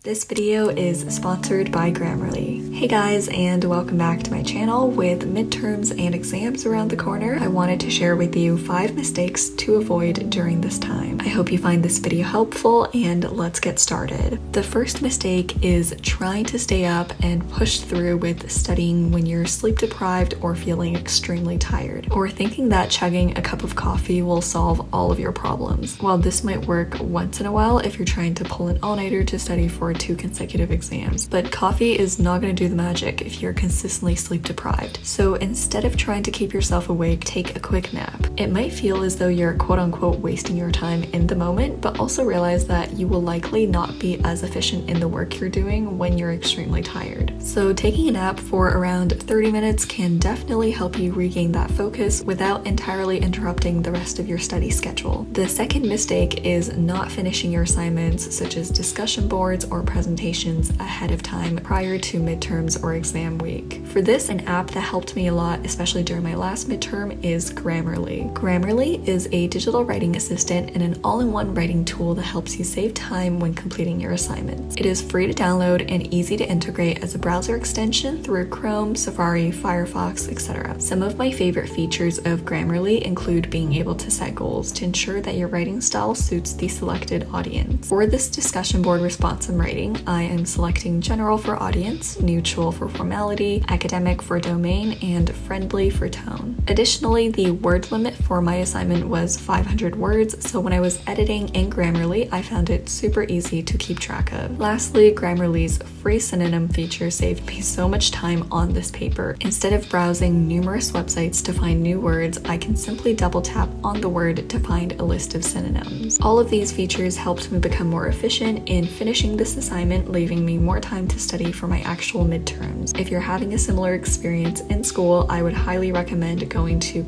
This video is sponsored by Grammarly. Hey guys, and welcome back to my channel. With midterms and exams around the corner, I wanted to share with you 5 mistakes to avoid during this time. I hope you find this video helpful, and let's get started. The first mistake is trying to stay up and push through with studying when you're sleep deprived or feeling extremely tired, or thinking that chugging a cup of coffee will solve all of your problems. While this might work once in a while if you're trying to pull an all-nighter to study for 2 consecutive exams, but coffee is not going to do the magic if you're consistently sleep deprived. So instead of trying to keep yourself awake, take a quick nap. It might feel as though you're quote-unquote wasting your time in the moment, but also realize that you will likely not be as efficient in the work you're doing when you're extremely tired. So taking a nap for around 30 minutes can definitely help you regain that focus without entirely interrupting the rest of your study schedule. The second mistake is not finishing your assignments, such as discussion boards or presentations, ahead of time prior to midterms or exam week. For this, an app that helped me a lot, especially during my last midterm, is Grammarly. Grammarly is a digital writing assistant and an all-in-one writing tool that helps you save time when completing your assignments. It is free to download and easy to integrate as a browser extension through Chrome, Safari, Firefox, etc. Some of my favorite features of Grammarly include being able to set goals to ensure that your writing style suits the selected audience. For this discussion board response I'm writing, I am selecting general for audience, neutral for formality, academic for domain, and friendly for tone. Additionally, the word limit for my assignment was 500 words, so when I was editing in Grammarly, I found it super easy to keep track of. Lastly, Grammarly's free synonym feature saved me so much time on this paper. Instead of browsing numerous websites to find new words, I can simply double tap on the word to find a list of synonyms. All of these features helped me become more efficient in finishing this assignment, leaving me more time to study for my actual midterms. If you're having a similar experience in school, I would highly recommend going to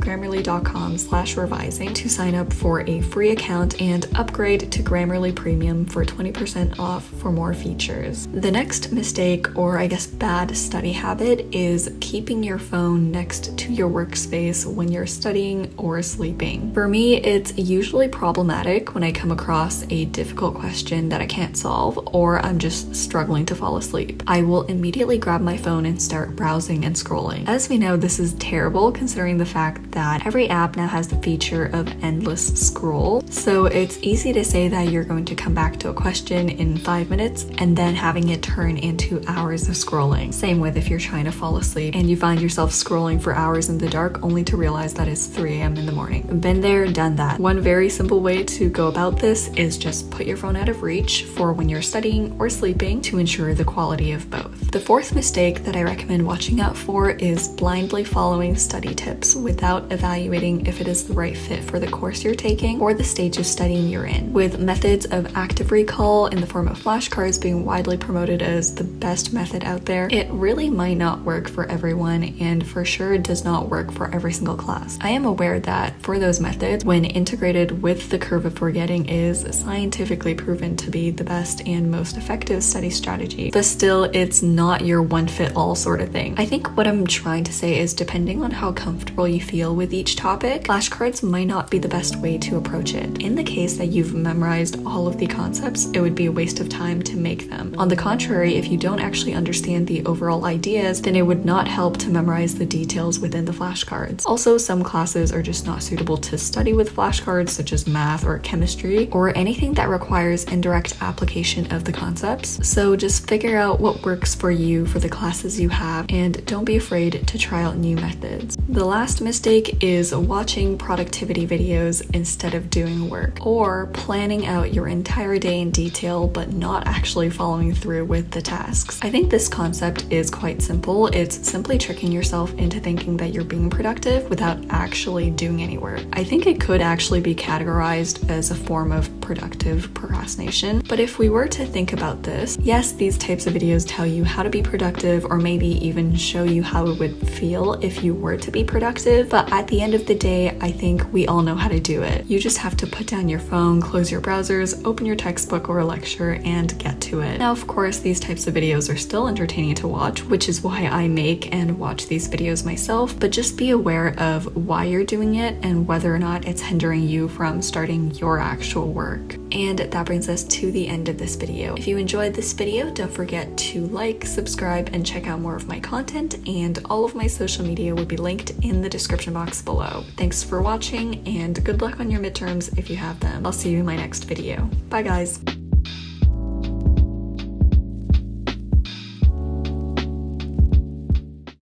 grammarly.com/revising to sign up for a free account and upgrade to Grammarly Premium for 20% off for more features. The next mistake, or I guess bad study habit, is keeping your phone next to your workspace when you're studying or sleeping. For me, it's usually problematic when I come across a difficult question that I can't solve, or I'm just struggling to fall asleep. I will immediately grab my phone and start browsing and scrolling. As we know, this is terrible considering the fact that every app now has the feature of endless scroll. So it's easy to say that you're going to come back to a question in 5 minutes and then having it turn into hours of scrolling. Same with if you're trying to fall asleep and you find yourself scrolling for hours in the dark only to realize that it's 3 a.m. in the morning. Been there, done that. One very simple way to go about this is just put your phone out of reach for when you're studying or sleeping to ensure the quality of both. The fourth mistake that I recommend watching out for is blindly following study tips without evaluating if it is the right fit for the course you're taking or the stage of studying you're in. With methods of active recall in the form of flashcards being widely promoted as the best method out there, it really might not work for everyone, and for sure does not work for every single class. I am aware that for those methods, when integrated with the curve of forgetting, is scientifically proven to be the best and most effective study strategy, but still it's not your one-fit-all sort of thing. I think what I'm trying to say is, depending on how comfortable you feel with each topic, flashcards might not be the best way to approach it. In the case that you've memorized all of the concepts, it would be a waste of time to make them. On the contrary, if you don't actually understand the overall ideas, then it would not help to memorize the details within the flashcards. Also, some classes are just not suitable to study with flashcards, such as math or chemistry, or anything that requires indirect application of the concepts. So just figure out what works for you for the classes you have, and don't be afraid to try out new methods. The last mistake is watching productivity videos instead of doing work, or planning out your entire day in detail but not actually following through with the tasks. I think this concept is quite simple. It's simply tricking yourself into thinking that you're being productive without actually doing any work. I think it could actually be categorized as a form of productive procrastination, but if we were to think about this, yes, these types of videos tell you how to be productive, or maybe even show you how it would feel if you were to be be productive, but at the end of the day, I think we all know how to do it. You just have to put down your phone, close your browsers, open your textbook or a lecture, and get to it. Now, of course, these types of videos are still entertaining to watch, which is why I make and watch these videos myself, but just be aware of why you're doing it and whether or not it's hindering you from starting your actual work. And that brings us to the end of this video. If you enjoyed this video, don't forget to like, subscribe, and check out more of my content, and all of my social media will be linked in the description box below. Thanks for watching, and good luck on your midterms if you have them. I'll see you in my next video. Bye guys!